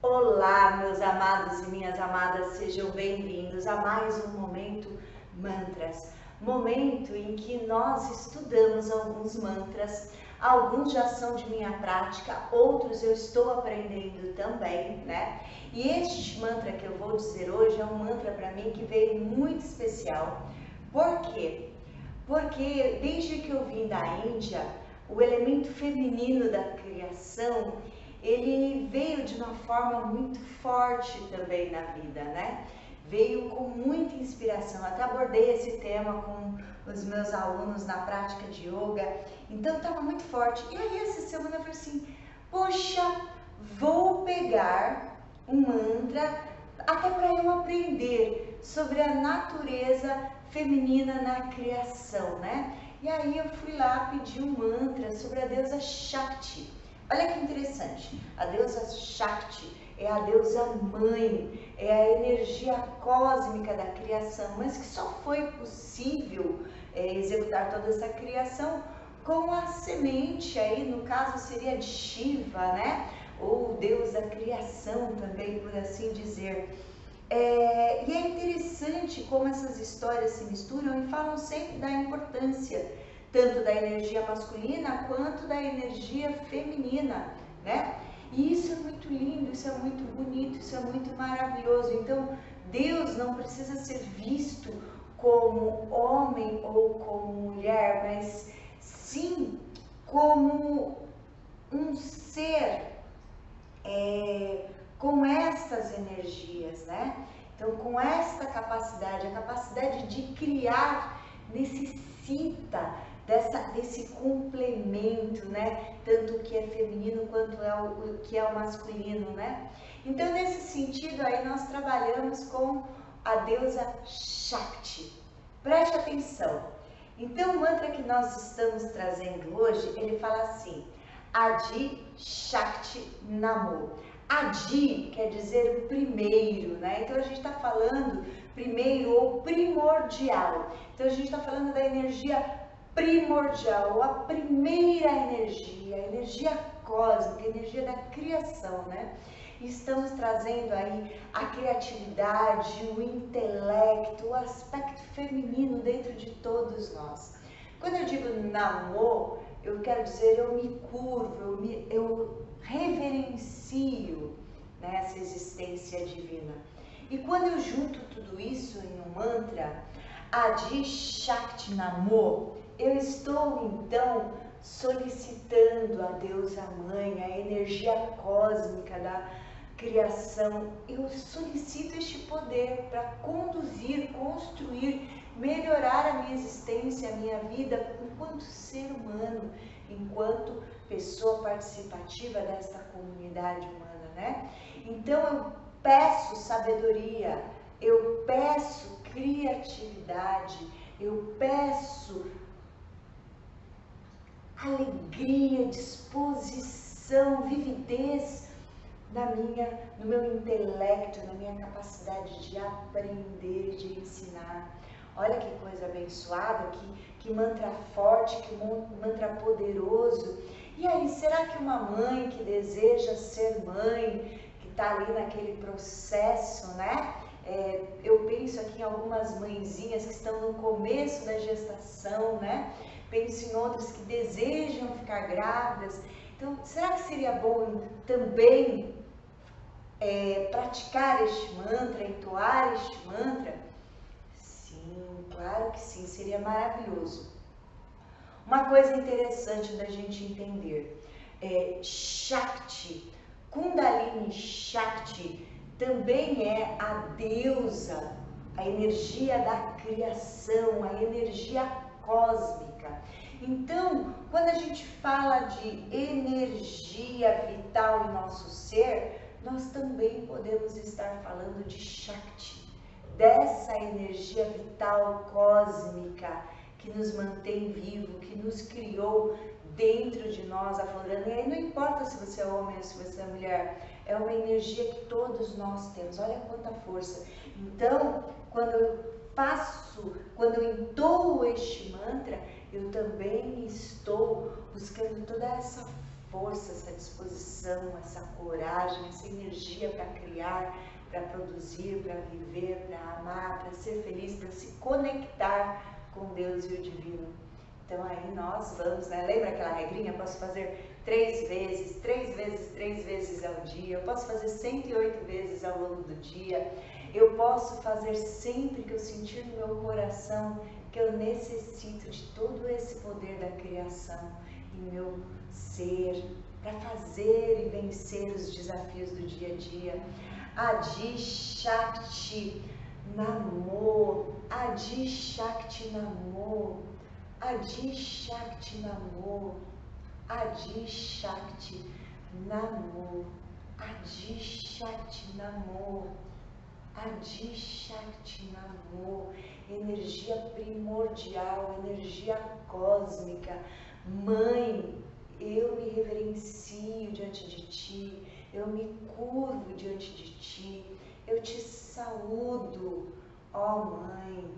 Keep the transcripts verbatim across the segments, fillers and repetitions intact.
Olá, meus amados e minhas amadas, sejam bem-vindos a mais um Momento Mantras. Momento em que nós estudamos alguns mantras, alguns já são de minha prática, outros eu estou aprendendo também, né? E este mantra que eu vou dizer hoje é um mantra para mim que veio muito especial. Por quê? Porque desde que eu vim da Índia, o elemento feminino da criação, ele veio de uma forma muito forte também na vida, né? Veio com muita inspiração. Até abordei esse tema com os meus alunos na prática de yoga, então estava muito forte. E aí essa semana eu falei assim, poxa, vou pegar um mantra até para eu aprender sobre a natureza feminina na criação, né? E aí eu fui lá pedir um mantra sobre a deusa Shakti. Olha que interessante, a deusa Shakti é a deusa mãe, é a energia cósmica da criação, mas que só foi possível é, executar toda essa criação com a semente, aí no caso seria de Shiva, né? Ou deus da criação também, por assim dizer. É, e é interessante como essas histórias se misturam e falam sempre da importância tanto da energia masculina quanto da energia feminina, né? E isso é muito lindo, isso é muito bonito, isso é muito maravilhoso. Então, Deus não precisa ser visto como homem ou como mulher, mas sim como um ser é, com estas energias, né? Então, com esta capacidade, a capacidade de criar necessita dessa, desse complemento, né? Tanto o que é feminino quanto é o, o que é o masculino, né? Então, nesse sentido aí, nós trabalhamos com a deusa Shakti. Preste atenção. Então, o mantra que nós estamos trazendo hoje, ele fala assim, Adi Shakti Namo. Adi quer dizer o primeiro, né? Então a gente está falando primeiro ou primordial. Então a gente está falando da energia primordial, a primeira energia, a energia cósmica, a energia da criação, né? E estamos trazendo aí a criatividade, o intelecto, o aspecto feminino dentro de todos nós. Quando eu digo Namo, eu quero dizer eu me curvo, eu, me, eu reverencio, né, essa existência divina. E quando eu junto tudo isso em um mantra, Adi Shakti Namo, eu estou então solicitando a deusa mãe, a energia cósmica da criação, eu solicito este poder para conduzir, construir, melhorar a minha existência, a minha vida enquanto ser humano, enquanto pessoa participativa desta comunidade humana, né? Então eu peço sabedoria, eu peço criatividade, eu peço alegria, disposição, vividez na minha, no meu intelecto, na minha capacidade de aprender, de ensinar. Olha que coisa abençoada, que, que mantra forte, que mantra poderoso. E aí, será que uma mãe que deseja ser mãe, que está ali naquele processo, né? É, eu penso aqui em algumas mãezinhas que estão no começo da gestação, né? Penso em outras que desejam ficar grávidas. Então, será que seria bom também é, praticar este mantra, entoar este mantra? Sim, claro que sim, seria maravilhoso. Uma coisa interessante da gente entender, é, Shakti, Kundalini Shakti, também é a deusa, a energia da criação, a energia cósmica. Então, quando a gente fala de energia vital em nosso ser, nós também podemos estar falando de Shakti, dessa energia vital cósmica que nos mantém vivo, que nos criou dentro de nós, aflorando. E aí não importa se você é homem ou se você é mulher, é uma energia que todos nós temos. Olha quanta força. Então, quando eu faço, quando eu entoo este mantra, eu também estou buscando toda essa força, essa disposição, essa coragem, essa energia para criar, para produzir, para viver, para amar, para ser feliz, para se conectar com Deus e o divino. Então aí nós vamos, né? Lembra aquela regrinha? Eu posso fazer três vezes, três vezes, três vezes ao dia. Eu posso fazer cento e oito vezes ao longo do dia. Eu posso fazer sempre que eu sentir no meu coração que eu necessito de todo esse poder da criação em meu ser, para fazer e vencer os desafios do dia a dia. Adi Shakti Namo, Adi Shakti Namo, Adi Shakti Namo, Adi Shakti Namo, Adi Shakti Namo, Adi Shakti Namo, energia primordial, energia cósmica. Mãe, eu me reverencio diante de ti, eu me curvo diante de ti, eu te saúdo, ó Mãe.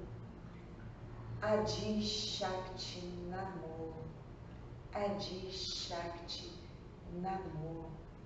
Adi Shakti Namo, Adi Shakti Namo.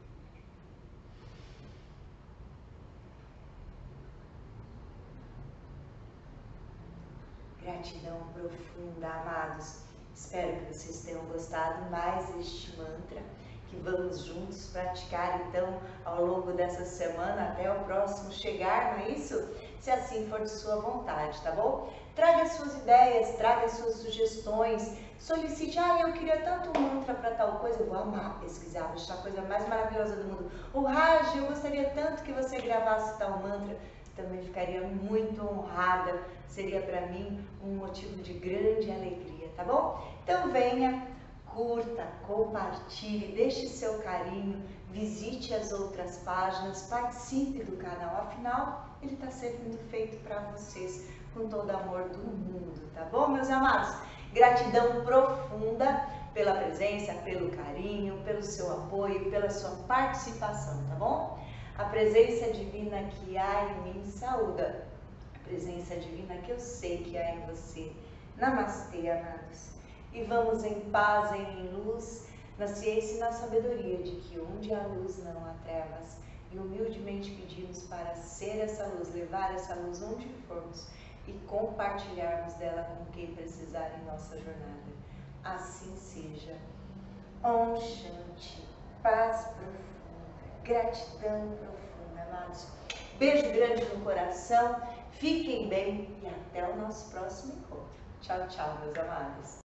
Gratidão profunda, amados. Espero que vocês tenham gostado mais deste mantra, que vamos juntos praticar então ao longo dessa semana até o próximo chegar, não é isso? Se assim for de sua vontade, tá bom? Traga suas ideias, traga suas sugestões, solicite, ah, eu queria tanto um mantra para tal coisa, eu vou amar pesquisar, vou achar a coisa mais maravilhosa do mundo. O Raj, eu gostaria tanto que você gravasse tal mantra, também ficaria muito honrada, seria para mim um motivo de grande alegria, tá bom? Então venha, curta, compartilhe, deixe seu carinho, visite as outras páginas, participe do canal, afinal ele está sendo feito para vocês com todo o amor do mundo, tá bom, meus amados? Gratidão profunda pela presença, pelo carinho, pelo seu apoio, pela sua participação, tá bom? A presença divina que há em mim saúda, a presença divina que eu sei que há em você. Namastê, amados. E vamos em paz e em luz, na ciência e na sabedoria de que onde há luz não há trevas. E humildemente pedimos para ser essa luz, levar essa luz onde formos e compartilharmos dela com quem precisar em nossa jornada. Assim seja. Om Shanti, paz profunda, gratidão profunda, amados. Beijo grande no coração, fiquem bem e até o nosso próximo encontro. Tchau, tchau, meus amados.